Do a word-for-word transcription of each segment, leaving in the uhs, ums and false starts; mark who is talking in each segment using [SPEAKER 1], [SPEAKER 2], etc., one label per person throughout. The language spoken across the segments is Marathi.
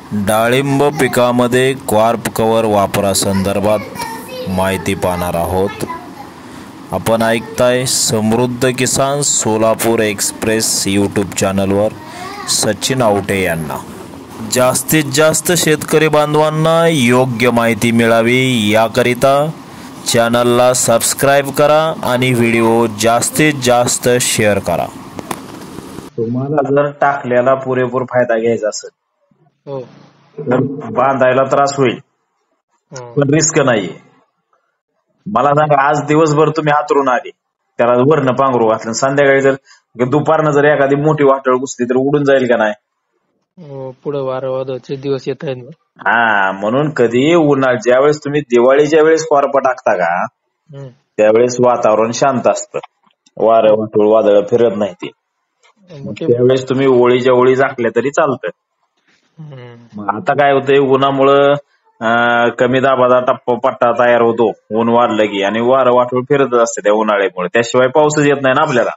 [SPEAKER 1] डाळिंब पिकामध्ये क्वार्प कव्हर वापरासंदर्भात माहिती पाहणार आहोत. आपण ऐकताय समृद्ध किसान सोलापूर एक्सप्रेस यूट्यूब चॅनलवर सचिन आवटे यांना. जास्तीत जास्त शेतकरी बांधवांना योग्य माहिती मिळावी याकरिता चॅनलला सबस्क्राईब करा आणि व्हिडिओ जास्तीत जास्त शेअर करा.
[SPEAKER 2] तुम्हाला जर टाकल्याला पुरेपूर फायदा घ्यायचा असेल
[SPEAKER 3] हो
[SPEAKER 2] तर बांधायला त्रास होईल पण रिस्क नाहीये. मला सांगा, आज दिवसभर तुम्ही हातरून आले, त्याला वरनं पांघरू घातलं, संध्याकाळी जर दुपारनं जर एखादी मोठी वाटळ घुसली तर उडून जाईल का नाही?
[SPEAKER 3] पुढे वारं वादळाचे दिवस येत आहेत.
[SPEAKER 2] हा, म्हणून कधी उन्हाळ्यात ज्यावेळेस तुम्ही दिवाळीच्या वेळेस कॉर्प टाकता का त्यावेळेस वातावरण शांत असतं, वारं वाटूळ वादळ फिरत नाही. ते त्यावेळेस तुम्ही ओळीच्या ओळी झाकल्या तरी चालतं. मग आता काय होतंय, उन्हामुळं कमी दाबाचा टप्पा पट्टा तयार होतो ऊन वाढलं की, आणि वारं वाटूळ फिरत असते त्या उन्हाळ्यामुळे. त्याशिवाय पाऊसच येत नाही ना आपल्याला.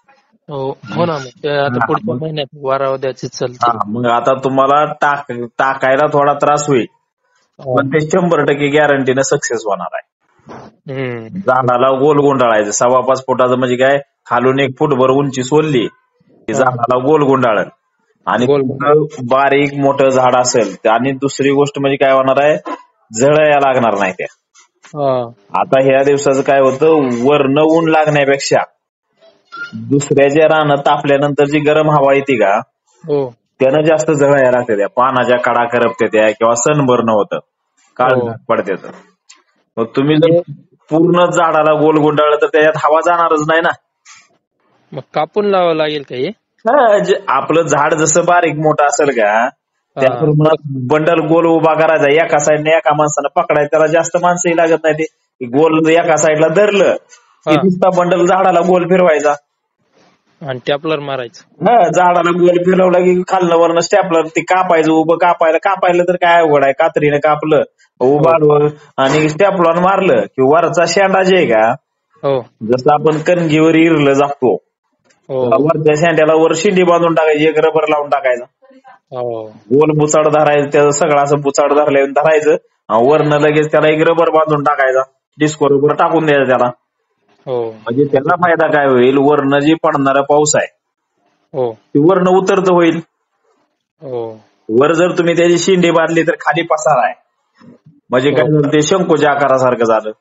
[SPEAKER 3] हो ना, मग आता पुढच्या महिन्यात वारा वादळाची चालते.
[SPEAKER 2] मग आता तुम्हाला टाक टाकायला थोडा त्रास होईल पण ते शंभर टक्के गॅरंटीनं सक्सेस होणार आहे. झाडाला गोल गुंडाळायचं, सव्वा पाच फुटाचं म्हणजे काय, खालून एक फुटभर उंची सोडली की झाडाला गोल गुंडाळण. आणि बारीक मोठं झाड असेल आणि दुसरी गोष्ट म्हणजे काय होणार आहे, झळया लागणार नाही त्या. आता ह्या दिवसाचं काय होतं, वरनं ऊन लागण्यापेक्षा दुसऱ्याच्या रानं तापल्यानंतर जी गरम हवा येते का त्यानं जास्त झळया लागते, त्या पानाच्या कडा करपते त्या, किंवा सनबर्न होतं, काळ पडते. मग तुम्ही जर पूर्ण झाडाला गोल गुंडाळलं तर त्याच्यात हवा जाणारच नाही ना.
[SPEAKER 3] मग कापून लावावं लागेल काही.
[SPEAKER 2] आपलं झाड जसं बारीक मोठं असेल का त्याप्रमाणे बंडल गोल उभा करायचा, एका साईडने एका माणसानं पकडायचं, त्याला जास्त माणसंही लागत नाही. ते गोल एका साईडला धरलं की नुसता बंडल झाडाला गोल फिरवायचा
[SPEAKER 3] आणि स्टॅपलर मारायचं.
[SPEAKER 2] हा, झाडाला गोल फिरवलं की खाल्लं वरनं स्टॅपलर ते कापायचं. उभं कापायला कापायला तर काय अवघड आहे, कात्रीने कापलं उभारलं आणि स्टॅपलर मारलं की वरचा शेंडा जे आहे का, जसं आपण कणगीवर इरलं जातो वरच्या शेंड्याला वर शिंडी बांधून टाकायची, एक रबर लावून टाकायचा, गोल बुचाड धरायचं, त्याचं सगळं असं बुचाड धरल्या धरायचं, वरनं लगेच त्याला एक रबर बांधून टाकायचा, डिस्को रबर टाकून द्यायचा त्याला. म्हणजे त्याला फायदा काय होईल, वरनं जी पडणारा पाऊस आहे ती वरनं उतरत होईल. वर जर तुम्ही त्याची शिंडी बांधली तर खाली पसार आहे, म्हणजे काय झालं, ते शंकूच्या आकारासारखं झालं.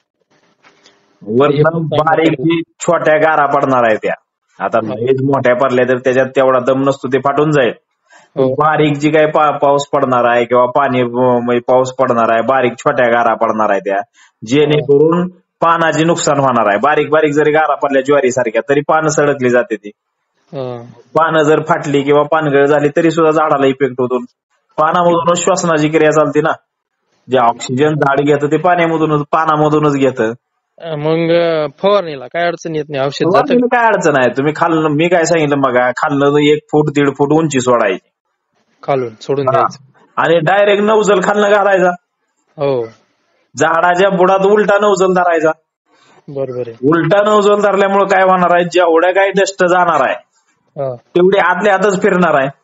[SPEAKER 2] वरनं बारीक जी छोट्या गारा पडणार आहे त्या, आता हेच मोठ्या पडल्या तर त्याच्यात तेवढा दम नसतो, ते फाटून जाईल. बारीक जी काय पाऊस पडणार आहे किंवा पाणी पाऊस पडणार आहे, बारीक छोट्या गारा पडणार आहे त्या, जेणेकरून पानाचे नुकसान होणार आहे. बारीक बारीक जरी गारा पडल्या ज्वारी सारख्या तरी पानं सडकली जाते. ती पानं जर फाटली किंवा पानगळ झाली तरी सुद्धा झाडाला इफेक्ट होतो. पानामधूनच श्वसनाची क्रिया चालते ना, जे ऑक्सिजन झाड घेतं ते पाण्यामधूनच पानामधूनच घेतं.
[SPEAKER 3] मग फवारणीला काय अडचण येत नाही, औषध
[SPEAKER 2] काय अडचण आहे. तुम्ही खाल्लं, मी काय सांगितलं बघा, खाल्लं एक फूट दीड फूट उंची सोडायची,
[SPEAKER 3] खालून सोडून द्यायचं
[SPEAKER 2] आणि डायरेक्ट नवजल खाल्लं घालायचा.
[SPEAKER 3] हो,
[SPEAKER 2] झाडाच्या बुडात उलटा नवजल धरायचा.
[SPEAKER 3] बरोबर आहे.
[SPEAKER 2] उलटा नवजल धरल्यामुळे काय होणार आहे, जेवढ्या काही डस्ट जाणार आहे तेवढी आतल्या आतच फिरणार आहे.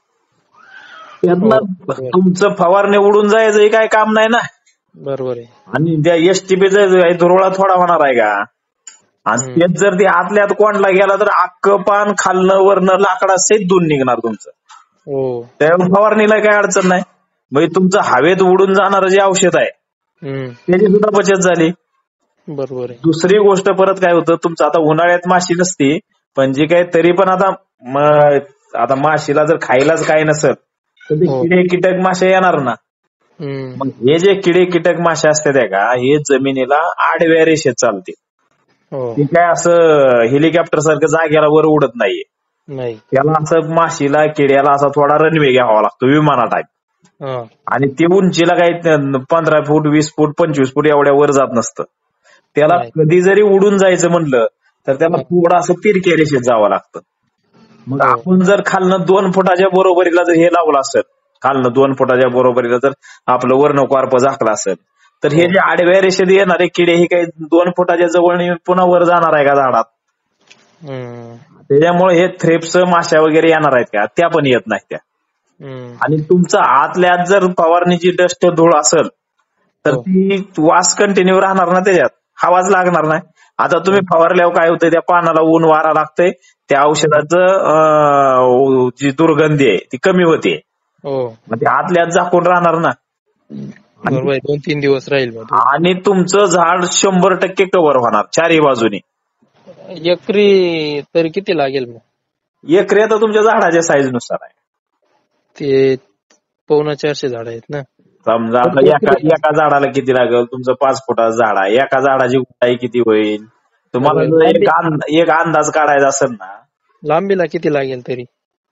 [SPEAKER 2] त्यातनं तुमचं फवारणी उडून जायचं काय काम नाही ना.
[SPEAKER 3] बरोबर आहे.
[SPEAKER 2] आणि त्या एसटीपीचा धुरोळा थोडा होणार आहे का, आणि तेच जर ते आतल्यात कोंडला गेला तर अख्खं पान खालनं वरनं लाकडा सहित धुवून निघणार तुमचं. त्यावेळी फवारणीला काय अडचण नाही. म्हणजे तुमचं हवेत उडून जाणारं जे औषध आहे त्याची सुद्धा बचत झाली.
[SPEAKER 3] बरोबर आहे.
[SPEAKER 2] दुसरी गोष्ट परत काय होतं, तुमचं आता उन्हाळ्यात माशी नसती, पण जे काही तरी पण आता आता माशीला जर खायलाच काय नसत तर ते किडे कीटक मासे येणार ना. मग हे जे किडे कीटक मासे असतात का, हे जमिनीला आडव्या रेषेत चालते. ते काय असं हेलिकॉप्टर सारखं जाग्याला वर उडत नाहीये. त्याला असं माशीला किड्याला असा थोडा रनवे घ्यावा लागतो, विमाना टाईप. आणि ते उंचीला काही पंधरा फूट वीस फूट पंचवीस फूट एवढ्या वर जात नसतं. त्याला कधी जरी उडून जायचं म्हणलं तर त्याला थोडं असं तिरक्या रेषेत जावं लागतं. मग आपण जर खालनं दोन फुटाच्या बरोबरीला जर हे लावलं असेल, खालनं दोन फुटाच्या बरोबरीला जर आपलं वर्ण कॉर्प झाकलं असेल तर हे जे आडव्या रेषेत येणारे किडे हे काही दोन फुटाच्या जवळ पुन्हा वर जाणार आहे का झाडात? त्याच्यामुळे हे थ्रेप्स माश्या वगैरे येणार आहेत का, त्या पण येत नाहीत त्या. आणि तुमचं आतल्या आत जर फवारणीची डस्ट धूळ असेल तर ती वास कंटिन्यू राहणार ना, त्याच्यात हवाच लागणार नाही. आता तुम्ही फवारल्यावर काय होतंय, त्या पानाला ऊन वारा लागतंय, त्या औषधाचं जी दुर्गंधी आहे ती कमी होते. मग ते आतल्या आत झाकून राहणार ना,
[SPEAKER 3] दोन तीन दिवस राहील.
[SPEAKER 2] आणि तुमचं झाड शंभर टक्के कव्हर होणार चारही बाजूनी.
[SPEAKER 3] एकरी तरी किती लागेल मग?
[SPEAKER 2] एकरी आता तुमच्या झाडाच्या साईज नुसार आहे.
[SPEAKER 3] ते पावणे चारशे झाड आहेत ना,
[SPEAKER 2] समजा आता एका एका झाडाला किती लागेल, तुमचं पाच फुटाचं झाड आहे, एका झाडाची उंचाई किती होईल तुम्हाला एक एक अंदाज काढायचा असेल ना.
[SPEAKER 3] लांबीला किती लागेल तरी?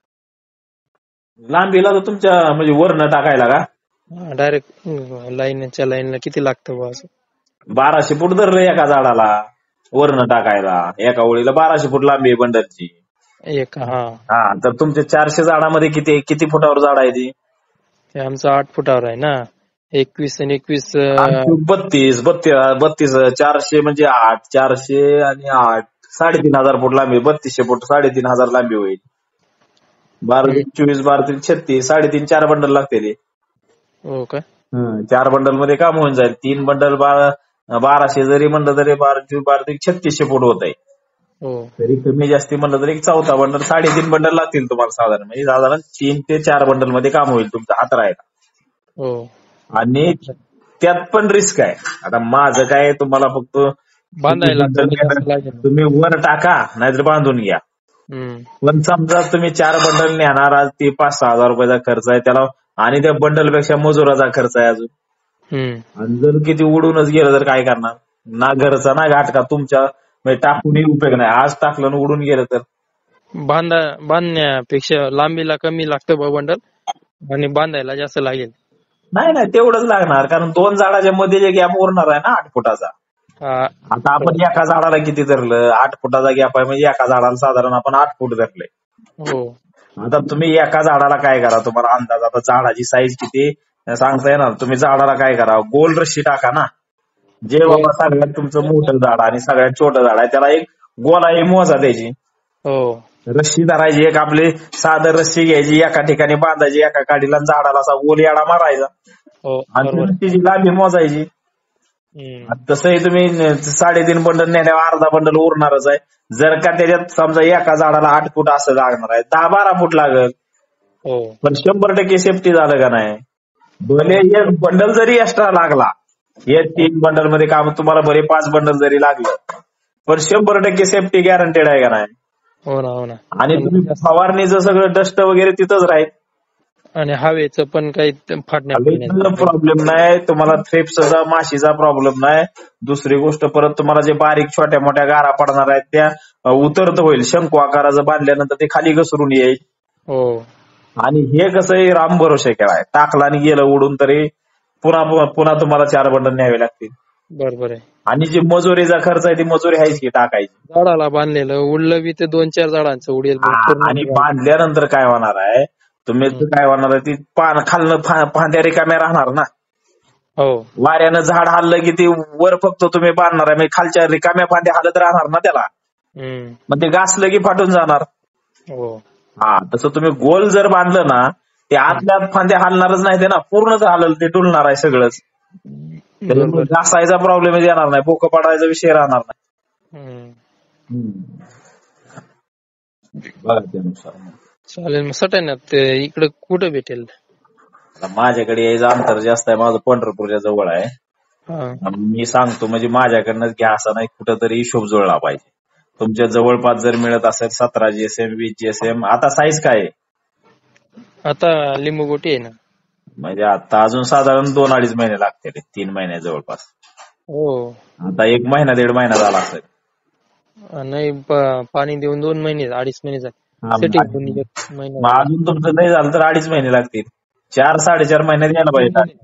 [SPEAKER 2] लांबीला तर तुमच्या म्हणजे वरनं टाकायला का
[SPEAKER 3] डायरेक्ट लाईनच्या लाईनला किती लागतं?
[SPEAKER 2] बाराशे फूट धरलं एका झाडाला वरनं टाकायला, एका ओळीला बाराशे फूट लांबी आहे बंडलची.
[SPEAKER 3] एक हा
[SPEAKER 2] हा तर तुमच्या चारशे झाडामध्ये किती किती फुटावर झाड आहे ती?
[SPEAKER 3] आमचं आठ फुटावर आहे ना, एकवीस आणि एकवीस
[SPEAKER 2] बत्तीस बत्तीस बत्तीस चारशे म्हणजे आठ, चारशे आणि आठ साडेतीन हजार फूट लांबी, बत्तीसशे फूट साडेतीन हजार लांबी होईल. बारा चोवीस बारा तीन छत्तीस, साडेतीन चार बंडल लागते ते.
[SPEAKER 3] हो का?
[SPEAKER 2] चार बंडल मध्ये काम होऊन जाईल. तीन बंडल बाराशे जरी म्हणलं तरी बारा बारा छत्तीसशे फूट होत आहे. तरी कमी जास्ती म्हणलं तरी चौथा बंडल साडेतीन बंडल लागतील तुम्हाला साधारण, म्हणजे साधारण तीन ते चार बंडल मध्ये काम होईल तुमचं हात राहायला. आणि त्यात पण रिस्क आहे. आता माझं काय तुम्हाला फक्त
[SPEAKER 3] बांधायला
[SPEAKER 2] तुम्ही वर टाका नाहीतर बांधून घ्या. पण समजा तुम्ही चार बंडल नेणार, आज ते पाच सहा हजार रुपयाचा खर्च आहे त्याला, आणि त्या बंडल पेक्षा मजुराचा खर्च आहे अजून. आणि जर किती उडूनच गेलं तर काय करणार? ना घरचा ना घाटका तुमच्या टाकूनही उपयोग नाही. आज टाकलं आणि उडून गेलं तर
[SPEAKER 3] बांधा बांधण्यापेक्षा लांबीला कमी लागतं बंडल आणि बांधायला जास्त लागेल.
[SPEAKER 2] नाही नाही तेवढंच लागणार, कारण दोन झाडाच्या मध्ये जे गॅप उरणार आहे ना आठ फुटाचा. आता आपण एका झाडाला किती धरलं, आठ फुटाचा गॅप आहे म्हणजे एका झाडाला साधारण आपण आठ फूट धरले. आता तुम्ही एका झाडाला काय करा, तुम्हाला अंदाज आता झाडाची साईज किती सांगता येणार. तुम्ही झाडाला काय करा, गोल रस्सी टाका ना. जे बाबा सगळ्यात तुमचं मोठं झाड आणि सगळ्यात छोटं झाड आहे त्याला एक गोलाई मोजा द्यायची, रस्सी धरायची, एक आपली साधं रस्सी घ्यायची, एका ठिकाणी बांधायची, एका काडीला झाडाला असा गोल याडा मारायचा आणि रस्सीची लांबी मोजायची. तसंही तुम्ही साडेतीन बंडल नेल्यावर अर्धा बंडल उरणारच आहे. जर का त्याच्यात समजा एका झाडाला आठ फूट असं लागणार आहे, दहा बारा फूट लागल, पण शंभर टक्के सेफ्टी झालं का नाही? भले एक बंडल जरी एक्स्ट्रा लागला, हे तीन बंडल मध्ये काम तुम्हाला बरे पाच बंडल जरी लागलं, पण शंभर टक्के सेफ्टी गॅरंटेड आहे का नाही?
[SPEAKER 3] हो ना हो ना.
[SPEAKER 2] आणि तुम्ही फवारणीचं सगळं डस्ट वगैरे तिथंच राहील
[SPEAKER 3] आणि हवेचं पण काही फाटण्याचा
[SPEAKER 2] प्रॉब्लेम नाही तुम्हाला, थ्रिप्सचा माशीचा प्रॉब्लेम नाही. दुसरी गोष्ट परत तुम्हाला जे बारीक छोट्या मोठ्या गारा पडणार आहेत त्या उतरत होईल. शंकू आकाराचं बांधल्यानंतर ते खाली घसरून येईल.
[SPEAKER 3] हो.
[SPEAKER 2] आणि हे कसं आहे, राम भरोसे केलाय, टाकला आणि गेलं उडून तरी पुन्हा पुन्हा तुम्हाला चार बंडल न्यावे लागतील.
[SPEAKER 3] बरोबर आहे.
[SPEAKER 2] आणि जी मजुरीचा खर्च आहे ती मजुरी आहेच की टाकायची.
[SPEAKER 3] झाडाला बांधलेलं उडलं बी ते दोन चार झाडांचं उडेल.
[SPEAKER 2] आणि बांधल्यानंतर काय होणार आहे, तुम्ही काय होणार आहे, ती पान खालनं फांद्या रिकाम्या राहणार ना.
[SPEAKER 3] हो.
[SPEAKER 2] वाऱ्यानं झाड हल्लं की ती वर फक्त तुम्ही बांधणार आहे, म्हणजे खालच्या रिकाम्या फांद्या हलत राहणार ना त्याला, मग ते घासलं की फाटून जाणार.
[SPEAKER 3] हो.
[SPEAKER 2] हा तसं तुम्ही गोल जर बांधलं ना, ते आतल्या फांद्या हलणारच नाही, ते ना पूर्णच हलल, ते डुलणार आहे सगळंच. घासायचा प्रॉब्लेम येणार नाही, पोकं पडायचा विषय राहणार नाही. बघा त्यानुसार
[SPEAKER 3] चालेल. मग सटाण्यात इकडे कुठं भेटेल?
[SPEAKER 2] माझ्याकडे यायचं अंतर जास्त आहे, माझं पंढरपूरच्या जवळ आहे. मी सांगतो म्हणजे माझ्याकडनं घ्या असं नाही, कुठं तरी हिशोब जुळला पाहिजे. तुमच्या जवळपास जर मिळत असेल सतरा जीएसएम वीस जीएसएम, आता साईज काय आहे?
[SPEAKER 3] आता लिंबू गोटी आहे ना, म्हणजे
[SPEAKER 2] आता अजून साधारण दोन अडीच महिने लागतील, तीन महिने जवळपास.
[SPEAKER 3] हो.
[SPEAKER 2] आता एक महिना दीड महिना झाला असेल.
[SPEAKER 3] नाही पाणी देऊन दोन महिने अडीच महिने झाले.
[SPEAKER 2] अजून तुमचं नाही झालं तर अडीच महिने लागतील. चार साडेचार महिन्यात यायला पाहिजे.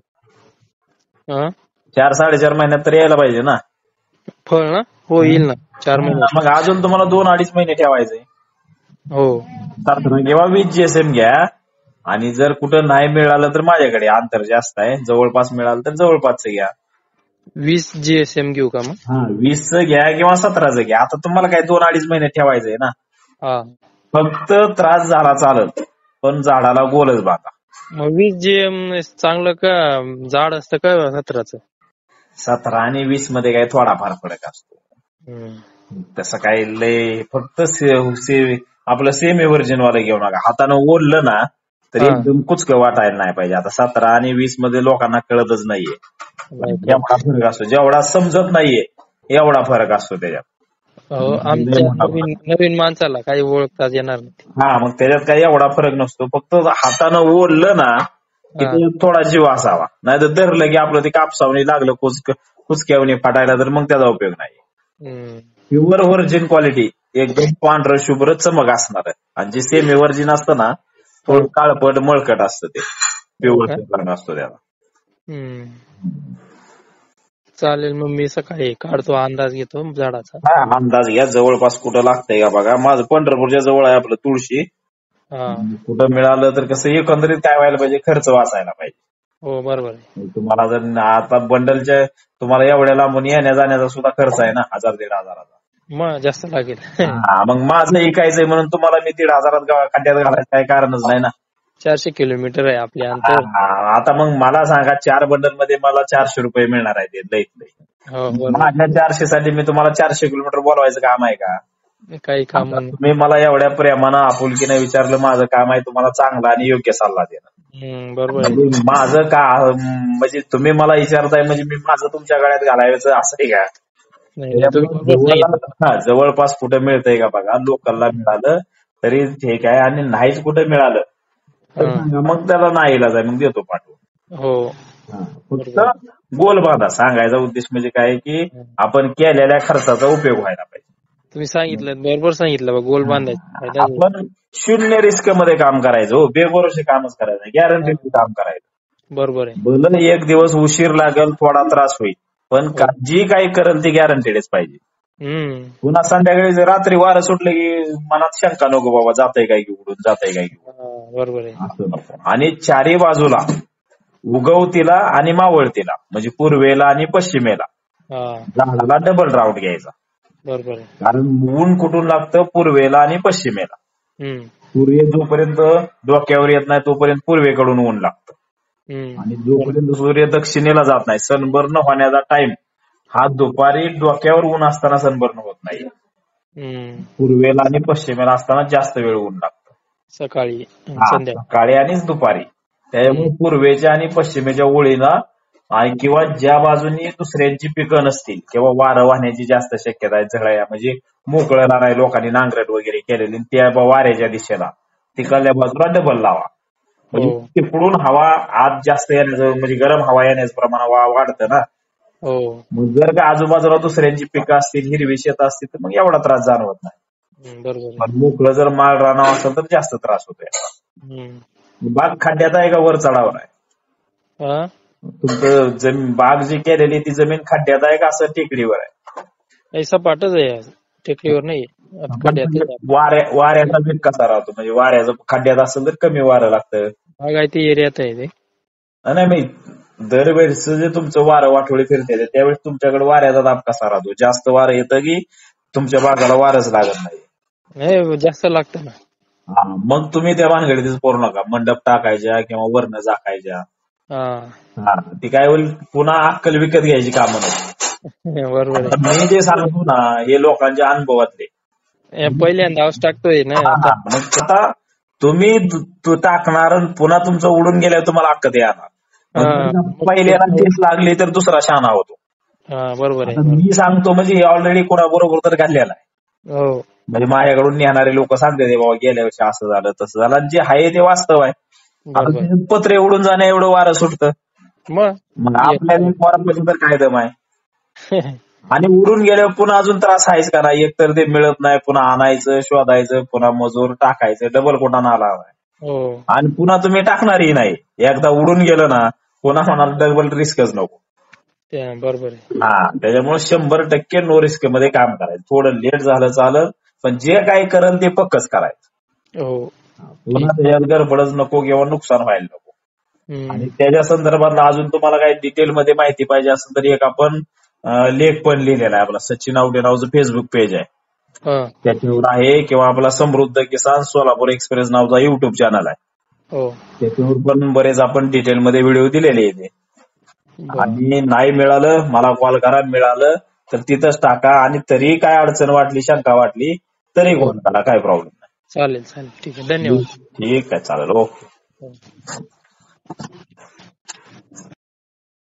[SPEAKER 2] चार साडेचार महिन्यात तर यायला पाहिजे ना
[SPEAKER 3] फळ ना. हो येईल ना चार महिने.
[SPEAKER 2] मग अजून तुम्हाला दोन अडीच महिने ठेवायचे.
[SPEAKER 3] हो.
[SPEAKER 2] किंवा वीस जीएसएम घ्या, आणि जर कुठं नाही मिळालं तर माझ्याकडे अंतर जास्त आहे, जवळपास मिळालं तर जवळपासचं घ्या.
[SPEAKER 3] वीस जीएसएम घेऊ का मग?
[SPEAKER 2] हा वीसचं घ्या किंवा सतराचं घ्या. आता तुम्हाला काय दोन अडीच महिने ठेवायचंय ना. फक्त त्रास झाला चालत, पण झाडाला गोलच बांधा.
[SPEAKER 3] मग वीस जे अं, चांगलं का झाड असतं का सतराचं?
[SPEAKER 2] सतरा आणि वीस मध्ये काय थोडाफार फरक असतो. तसं काय लय फक्त से- से- आपलं सेमी व्हर्जन वाला घेऊ नका. हातानं ओढलं ना तरी
[SPEAKER 3] हा.
[SPEAKER 2] एकदम कुचकं वाटायला नाही पाहिजे. आता सतरा आणि वीस मध्ये लोकांना कळतच नाहीये. एवढा फरक असतो, जेवढा समजत नाहीये एवढा फरक असतो त्याच्यात.
[SPEAKER 3] हो,
[SPEAKER 2] लय
[SPEAKER 3] आमच्या
[SPEAKER 2] मोठा फरक.
[SPEAKER 3] नवीन नवीन माणसाला काही ओळखताच येणार नाही.
[SPEAKER 2] हा, मग त्याच्यात काही एवढा फरक नसतो. फक्त हातानं ओढलं ना की
[SPEAKER 3] हा.
[SPEAKER 2] त्याच्यात थोडा जीव असावा. नाही तर धरलं की आपलं ते कापसावणी लागलं कुचक कुचक्यावणी फाटायला, तर मग त्याचा उपयोग नाही.
[SPEAKER 3] हम्म.
[SPEAKER 2] प्युअर व्हर्जिन क्वालिटी एकदम पांढरं शुभ्र चमक असणार आहे. आणि जे सेमी व्हर्जिन असतं ना थोडं काळपट मळकट असतं ते. प्युअर रंग असतो त्याला.
[SPEAKER 3] हम्म. चालेल, मग मी सकाळी काढतो, अंदाज घेतो झाडाचा.
[SPEAKER 2] हा, अंदाज घ्या जवळपास कुठं लागतंय का बघा. माझं पंढरपूरच्या जवळ आहे आपलं तुळशी.
[SPEAKER 3] हा.
[SPEAKER 2] कुठं मिळालं तर कसं एकंदरीत काय व्हायला पाहिजे, खर्च वाचायला पाहिजे.
[SPEAKER 3] हो, बरोबर आहे.
[SPEAKER 2] तुम्हाला जर आता बंडलच्या तुम्हाला एवढ्या लांबून येण्या जाण्याचा सुद्धा खर्च आहे ना, हजार दीड हजाराचा.
[SPEAKER 3] मग जास्त लागेल.
[SPEAKER 2] हा, मग माझं ऐकायचंय म्हणून तुम्हाला मी दीड हजारात गा- खड्ड्यात घालायचं काही कारणच नाही ना.
[SPEAKER 3] चारशे किलोमीटर आहे आपले अंतर.
[SPEAKER 2] हा, आता मग मला सांगा चार बंडल मध्ये मला चारशे रुपये मिळणार आहे ते लईत लई.
[SPEAKER 3] हो, बरोबर.
[SPEAKER 2] माझ्या चारशे साठी मी तुम्हाला चारशे किलोमीटर बोलवायचं काम आहे का?
[SPEAKER 3] काही काम नाही.
[SPEAKER 2] तुम्ही मला एवढ्या प्रेमानं आपुलकीने विचारलं, माझं काम आहे तुम्हाला चांगला आणि योग्य सल्ला देणं.
[SPEAKER 3] हम्म, बरोबर आहे.
[SPEAKER 2] म्हणजे माझं का म्हणजे तुम्ही मला विचारताय म्हणजे मी माझं तुमच्या गळ्यात घालायचं असं आहे का?
[SPEAKER 3] नाही, तुम्ही बरोबर सांगितलं.
[SPEAKER 2] जवळ- हा, जवळपास कुठं मिळतंय का बघा. लोकलला मिळालं तरी ठीक आहे, आणि नाहीच कुठं मिळालं तर
[SPEAKER 3] हा.
[SPEAKER 2] सांगा, मग त्याला नाही इलाज आहे, मग देतो पाठवून.
[SPEAKER 3] हो,
[SPEAKER 2] फक्त गोल बांधा. सांगायचा उद्देश म्हणजे काय की आपण केलेल्या खर्चाचा उपयोग व्हायला पाहिजे.
[SPEAKER 3] तुम्ही सांगितलं, बरोबर सांगितलं बा, गोल बांधायचं.
[SPEAKER 2] आपण शून्य रिस्क मध्ये काम करायचं, हो बेभरोसे कामच करायचं, गॅरंटी काम करायचं.
[SPEAKER 3] बरोबर आहे.
[SPEAKER 2] भलं एक दिवस उशीर लागेल, थोडा त्रास होईल, पण का- जी काही करेल ती गॅरंटीडच पाहिजे.
[SPEAKER 3] हम्म.
[SPEAKER 2] पुन्हा संध्याकाळी जर रात्री वारं सुटलं की मनात शंका नको, बाबा जातंय काय की उडून, जातंय काय की उडून.
[SPEAKER 3] हा, बरोबर आहे.
[SPEAKER 2] असं नको. आणि चारी बाजूला उगवतीला आणि मावळतीला म्हणजे पूर्वेला आणि पश्चिमेला
[SPEAKER 3] हा,
[SPEAKER 2] झाडाला डबल राऊंड घ्यायचा.
[SPEAKER 3] बरोबर आहे.
[SPEAKER 2] कारण ऊन कुठून लागतं, पूर्वेला आणि पश्चिमेला.
[SPEAKER 3] हम्म.
[SPEAKER 2] सूर्य जोपर्यंत डोक्यावर येत नाही तोपर्यंत पूर्वेकडून ऊन लागतं,
[SPEAKER 3] हम्म.
[SPEAKER 2] आणि जोपर्यंत सूर्य दक्षिणेला जात नाही, सनबर्न होण्याचा टाइम हा दुपारी डोक्यावर ऊन असताना सनबर्न होत नाही.
[SPEAKER 3] हम्म.
[SPEAKER 2] पूर्वेला आणि पश्चिमेला असताना जास्त वेळ ऊन लागतं,
[SPEAKER 3] सकाळी
[SPEAKER 2] हा,
[SPEAKER 3] संध्याकाळी.
[SPEAKER 2] सकाळी आणि दुपारी. त्यामुळे पूर्वेच्या आणि पश्चिमेच्या ओळीला आणि किंवा ज्या बाजूनी दुसऱ्यांची पिकं नसतील किंवा वारं वाहण्याची जास्त शक्यता आहे, झळ्या म्हणजे मोकळं नाही लोकांनी नांगरट वगैरे केलेली, त्या वाऱ्याच्या दिशेला तिकडल्या बाजूला डबल लावा. म्हणजे
[SPEAKER 3] हो.
[SPEAKER 2] तिकडून हवा आत जास्त येण्याचं म्हणजे गरम हवा येण्याचं प्रमाण वा- वाढतं ना.
[SPEAKER 3] हो,
[SPEAKER 2] मग जर का आजूबाजूला दुसऱ्यांची पिकं असतील, हिरवी शेत असतील, तर मग एवढा त्रास जाणवत नाही.
[SPEAKER 3] हम्म, बरोबर आहे.
[SPEAKER 2] पण मोकळं जर माळ रानावर असेल तर जास्त त्रास होतोय.
[SPEAKER 3] हम्म.
[SPEAKER 2] बाग खड्ड्यात आहे का वर चढावर आहे?
[SPEAKER 3] हा,
[SPEAKER 2] तुमचं जमीन बाग जी केलेली ती जमीन खड्ड्यात आहे का असं टेकडीवर आहे?
[SPEAKER 3] हे सपाटच आहे, टेकडीवर नाही. आता खड्ड्यात आहे.
[SPEAKER 2] वाऱ्या वाऱ्याचा वेग कसा राहतो, म्हणजे वाऱ्याचं खड्ड्यात असेल तर कमी वारं लागतं.
[SPEAKER 3] बागायती एरियात आहे ते.
[SPEAKER 2] नाही मी दरवेळेस जे तुमचं वारं वाटोळी फिरते त्यावेळेस तुमच्याकडे वाऱ्याचा दाब कसा राहतो? जास्त वारं येतं की तुमच्या बागाला वारच लागत नाही?
[SPEAKER 3] नाही, जास्त लागतं ना.
[SPEAKER 2] हा, मग तुम्ही त्या भानगडीतच पडू नका. मंडप टाकायच्या किंवा वर्ण झाकायच्या.
[SPEAKER 3] हा,
[SPEAKER 2] हा, ती काय होईल, पुन्हा अक्कल विकत घ्यायची कामं नाही.
[SPEAKER 3] बरोबर आहे.
[SPEAKER 2] मी जे सांगतो ना हे लोकांच्या अनुभवातले.
[SPEAKER 3] हे पहिल्यांदा औष टाकतोय ना
[SPEAKER 2] हा,
[SPEAKER 3] आता.
[SPEAKER 2] मग आता तुम्ही दु- तु टाकणार आणि पुन्हा तुमचं उडून गेल्यावर तुम्हाला अक्कल येणार.
[SPEAKER 3] हा.
[SPEAKER 2] पहिल्याला झेप लागली तर दुसरा शहाणा होतो.
[SPEAKER 3] हा, बरोबर
[SPEAKER 2] आता
[SPEAKER 3] आहे.
[SPEAKER 2] मी सांगतो म्हणजे हे ऑलरेडी कोणाबरोबर तर घातलेला आहे.
[SPEAKER 3] हो,
[SPEAKER 2] म्हणजे माझ्याकडून नेणारे लोक सांगते बाबा गेल्या वर्षी असं झालं तसं झालं, आणि जे आहे ते वास्तव आहे. आता
[SPEAKER 3] बरोबर.
[SPEAKER 2] ते पत्रे उडून जाण्या एवढं वारं सुटतं,
[SPEAKER 3] मग
[SPEAKER 2] मग आपल्याला वारापासून तर काय दम आहे? आणि उडून गेल्यावर पुन्हा अजून त्रास आहेच का नाही? एकतर ते मिळत नाही, पुन्हा आणायचं, शोधायचं, पुन्हा मजूर टाकायचं, डबल कोटा नाला आहे.
[SPEAKER 3] हो,
[SPEAKER 2] आणि पुन्हा तुम्ही टाकणारही नाही. एकदा उडून गेलं ना पुन्हा म्हणाल डबल रिस्कच नको.
[SPEAKER 3] ते बरोबर आहे.
[SPEAKER 2] हा, त्याच्यामुळे शंभर टक्के नो रिस्क मध्ये काम करायचं. थोडं लेट झालं चालत, पण जे काही करेल ते पक्कच करायचं.
[SPEAKER 3] हो.
[SPEAKER 2] पुन्हा त्याच्यात गडबडच नको किंवा नुकसान व्हायला नको.
[SPEAKER 3] हम्म.
[SPEAKER 2] आणि त्याच्या संदर्भात अजून तुम्हाला काही डिटेल मध्ये माहिती पाहिजे असेल तर एक आपण अं, लेख पण लिहिलेला आहे. आपला सचिन आवडे नावाचं फेसबुक पेज आहे,
[SPEAKER 3] हा,
[SPEAKER 2] त्याच्यावर आहे, किंवा आपला समृद्ध किसान सोलापूर एक्सप्रेस नावाचा युट्यूब चॅनल आहे.
[SPEAKER 3] हो
[SPEAKER 2] त्याच्यावर पण बरेच आपण डिटेलमध्ये व्हिडिओ दिलेले येते. आणि नाही मिळालं मला कॉल करा, मिळालं तर तिथंच टाका. आणि तरी काय अडचण वाटली, शंका वाटली तरी कॉल करा, काय प्रॉब्लेम नाही.
[SPEAKER 3] चालेल चालेल ठीक आहे, धन्यवाद.
[SPEAKER 2] ठीक आहे, चालेल, ओके.
[SPEAKER 3] हो.